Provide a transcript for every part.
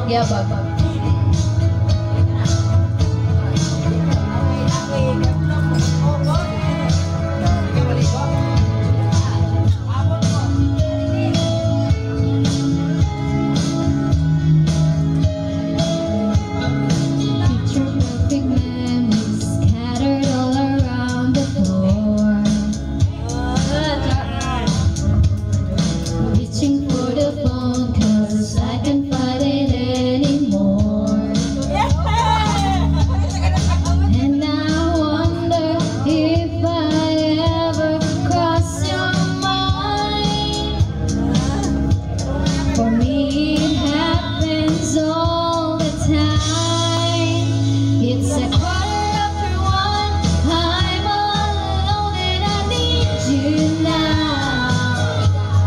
Yeah, but for me it happens all the time. It's a 1:15. I'm all alone and I need you now.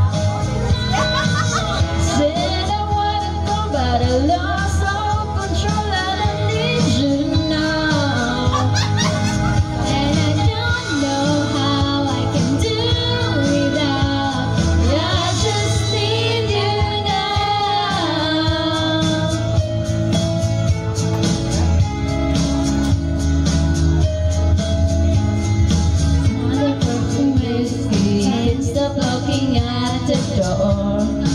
Said I wanna go but I lost all control and I need you now. And I don't know how I can do without you. I just need you now. Another person whiskey, stop looking at the door.